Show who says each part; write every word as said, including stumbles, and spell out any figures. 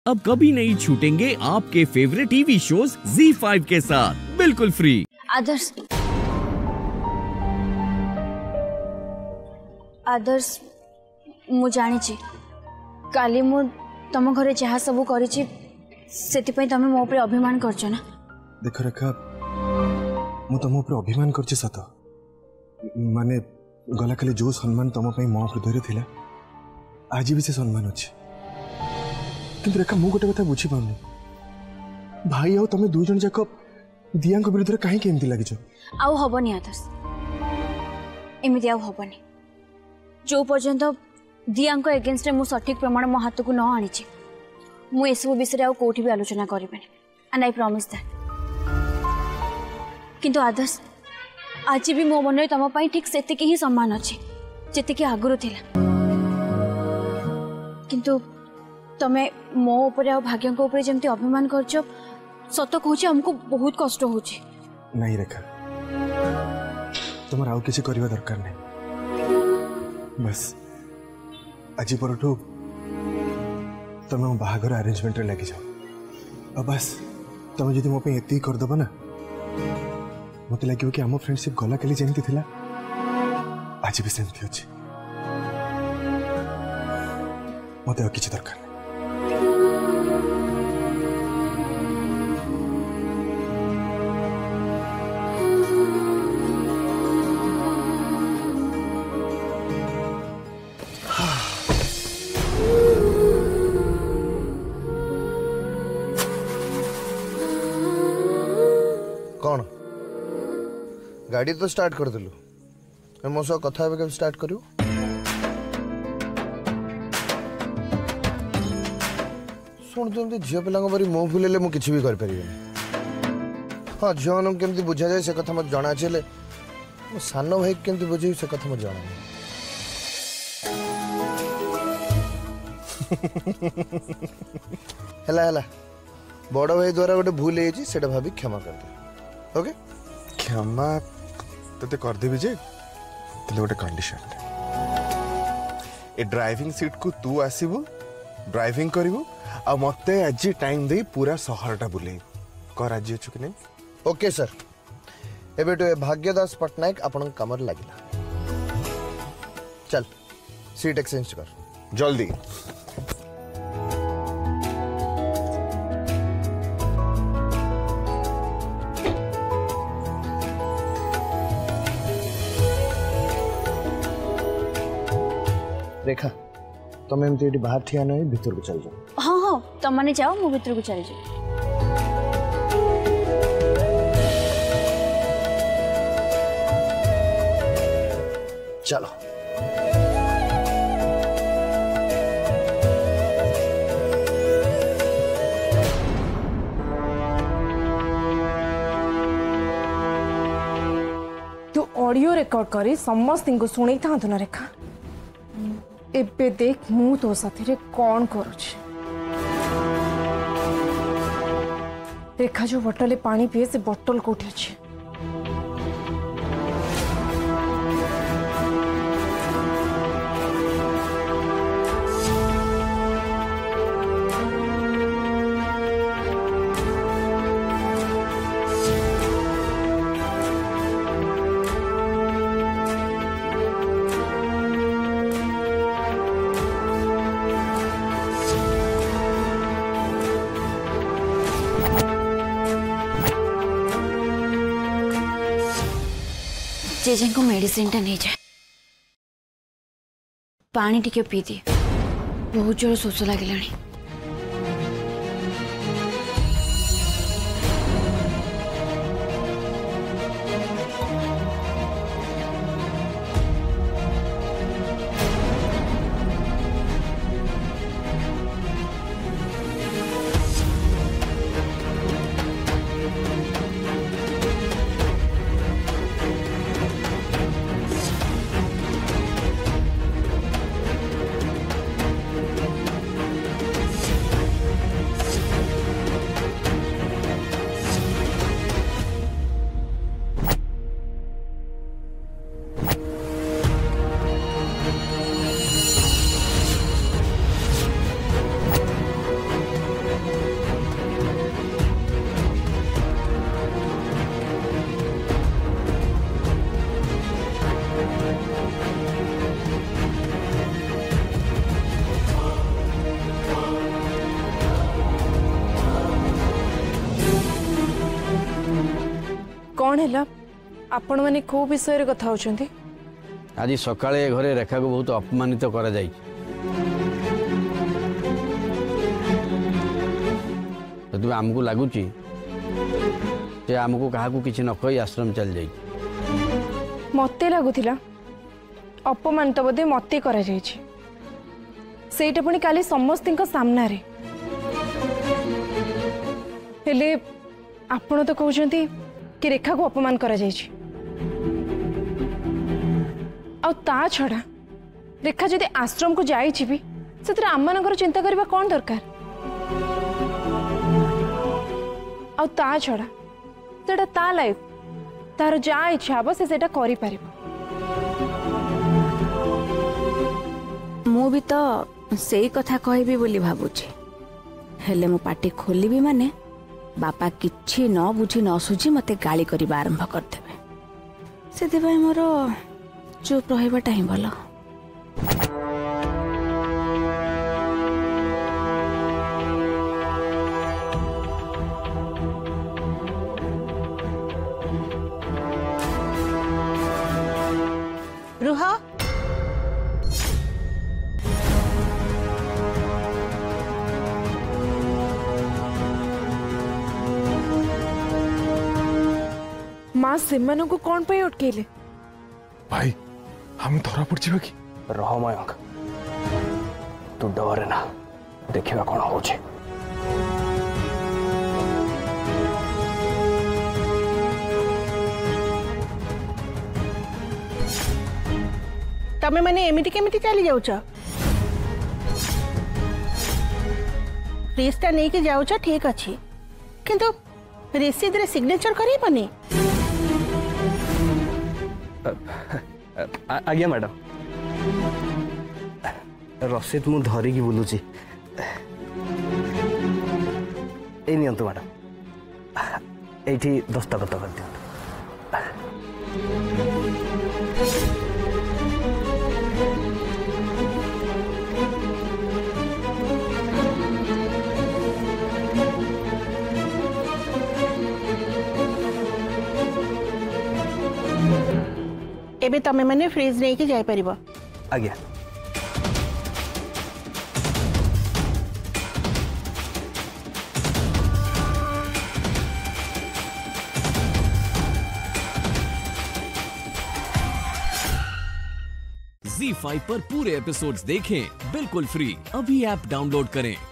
Speaker 1: अब कभी नहीं छूटेंगे आपके favourite TV shows Zee five के साथ बिल्कुल फ्री।
Speaker 2: आदर्श आदर्श मु जानी काली मु तुम घरे जहाँ सब करी तुम मो पर अभिमान करछ ना।
Speaker 3: देख रेखा मु तुम ऊपर अभिमान करछि सत माने गला खाली जो सम्मान तुम मो हृदय थिला आज भी से सम्मान अच्छे किंतु रेखा मु गोटे कथा बुझी पाऊनी भाई आउ तुम दुई जन जाक दिया विरुद्ध कहीं एमती लगिछ
Speaker 2: आउ हबनी आदर्श एमती आउ हबनी जो पर्यंत दिया एगेन्स्ट मु सठिक प्रमाण मो हाथ को न आनी मु एसबू विषय आउ कोठी भी आलोचना करिबेनी एंड आई प्रॉमिस दैट। किंतु आदर्श आज भी मो मन तुम ठीक से ही सम्मान अच्छे जी आगुरी थिला किंतु तमें मो ऊपर आ भाग्य ऊपर जमती अभिमान करछ सत कहूँ हमको बहुत कष्ट हो
Speaker 3: नहीं रेखा तुम आउ किसी करवा दरकार नहीं बस आज पर तुम बाहागर अरेंजमेंट रे लगी जाओ और बस तुम जब मो एति करदेव ना मत लगे कि आम फ्रेंडशिप गला कली जमती थिला आज भी सेमती अच्छे मत किसी दरकार नहीं।
Speaker 4: कौन गाड़ी तो स्टार्ट कर दिलु मो सह कथा कब स्टार्ट करू शुणुते झील पिला मो भूल मुझे किसी भी कर हाँ झील मान केमती बुझा जाए से कथा मत जना अच्छे मो सान भाई केमती बुझे से कथा मत जना हैला हैला बड़ भाई द्वारा गोटे भूल है भाभी क्षमा कर दे ओके
Speaker 3: क्षमा ते करदेवी जे गोटे कंडीशन ए ड्राइविंग सीट को तू आसबू ड्राइविंग करू आ मते आज टाइम दे पूरा शहरटा बुले कह राजी अच्छु कि नहीं
Speaker 4: ओके सर एबे तो भाग्यदास पटनायक आपन कमर लगिला चल सीट एक्सचेंज कर
Speaker 3: जल्दी
Speaker 4: रेखा तुम एमती बाहर ठिया नहीं भीतर को चल जाओ
Speaker 2: हाँ हाँ तुम मैंने जाओ मु भीतर को चल जाओ
Speaker 4: चलो
Speaker 5: तू ऑडियो रिकॉर्ड करी समस्त को सुनी था ना रेखा एबे देख मु तो साथी रे कौन करुछ रेखा जो बोतल पानी पिए से बोतल कोठी अछि
Speaker 2: जेजे को मेडिसिन टा नहीं जाए पानी टिके पी दिए बहुत जोर शोष लगे
Speaker 5: कौन है आपण मैंने को विषय कथा होचंती?
Speaker 6: आज सकाळे घरे रेखा को बहुत अपमानित करा जाई। तो आमको लगुच आमको क्या किसी न कही आश्रम चल जाई।
Speaker 5: मते लगुला अपमान तो बोधे मते करा जायछि सेटा पुणी काली समस्तिंक सामना रे हेले आपण तो कहउछंती कि रेखा को अपमान करा जायछि आ ता छड़ा रेखा जदि आश्रम को जायछि भी सेतरा आमनकर चिंता करबा कोन दरकार आ ता छड़ा सेटा ता लाइफ तार जा इच्छा हम से सेटा करि पारिबो।
Speaker 2: मु भी तो सेई कथा कहबी बोली भाबुची हेले मु पाटी खोलिबी माने बापा किछि न बुझी न सुझी मते गाली करबा आरंभ करदेबे सेते भाई मोर चुप रहबाटा ही भलो।
Speaker 7: रुहा
Speaker 5: माँ सेमानों को कौन पे अटकेले?
Speaker 3: भाई हम धरा पड़ जावा कि
Speaker 8: रह मयंक तू डरे ना देखिबा कोन होचे।
Speaker 7: तमे माने एमिति केमिति चली जाउछ रिस्ता नहीं के जाउछ ठीक अछि किंतु रसीद रे सिग्नेचर करी बनी।
Speaker 8: आज्ञा मैडम रसीद मु धरी की बुलुची ए नियंतु मैडम एठी दस्तखत कर दियंतु।
Speaker 7: एबे तमे माने फ्रिज नहीं के जाय परिबो।
Speaker 8: आज्ञा
Speaker 1: ज़ी फाइव पर पूरे एपिसोड्स देखें बिल्कुल फ्री। अभी ऐप डाउनलोड करें।